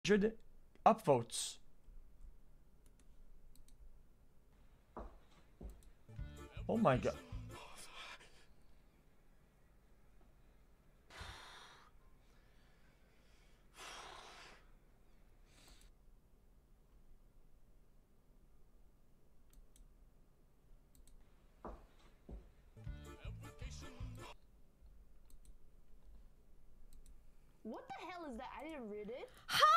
100 upvotes. Oh my god. What the hell is that? I didn't read it. How